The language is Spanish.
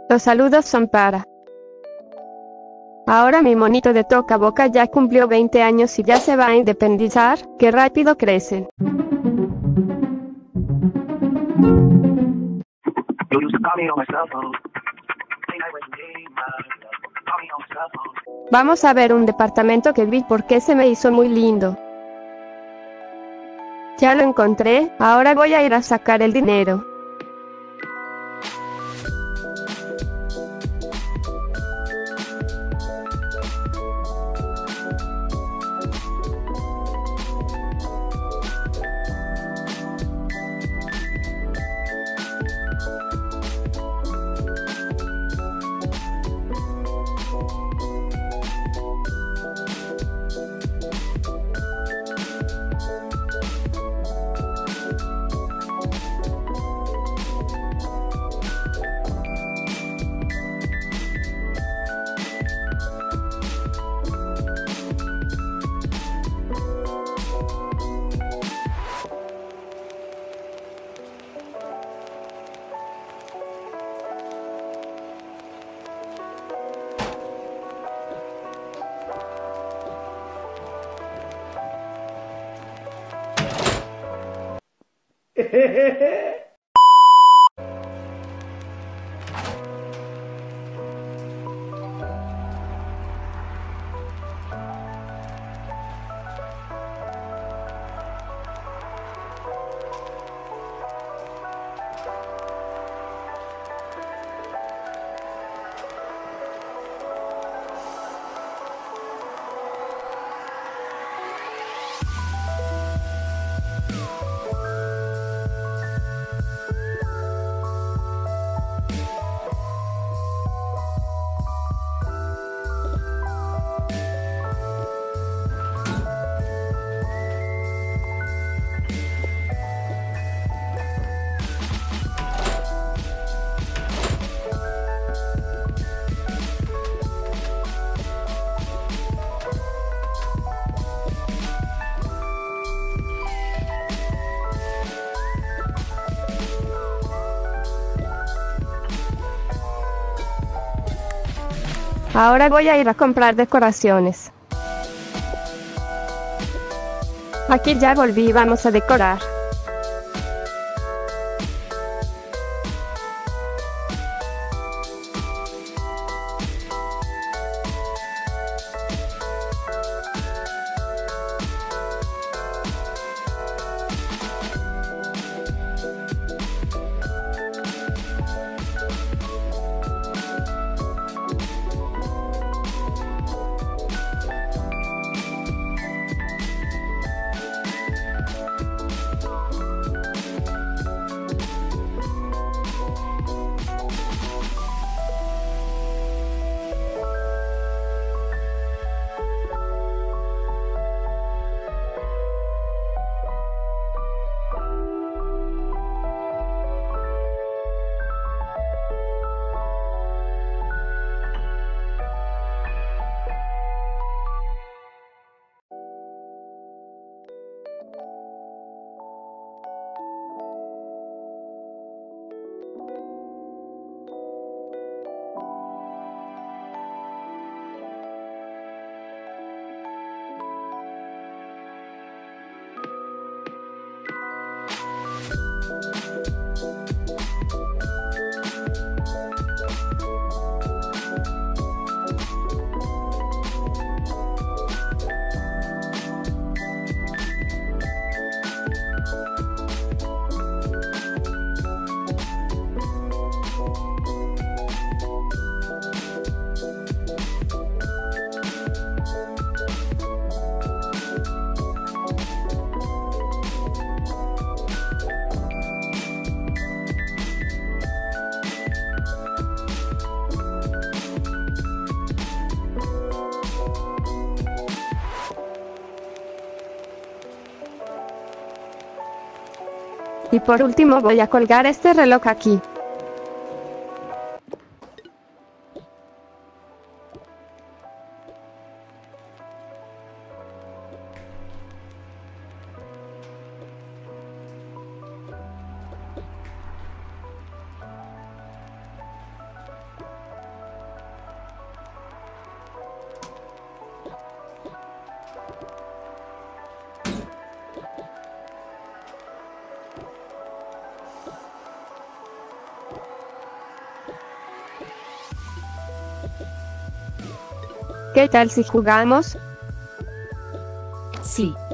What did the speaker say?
Los saludos son para... Ahora mi monito de toca boca ya cumplió 20 años y ya se va a independizar. ¡Qué rápido crecen! Vamos a ver un departamento que vi porque se me hizo muy lindo. Ya lo encontré, ahora voy a ir a sacar el dinero. Ahora voy a ir a comprar decoraciones. Aquí ya volví y vamos a decorar. Y por último voy a colgar este reloj aquí. ¿Qué tal si jugamos? Sí.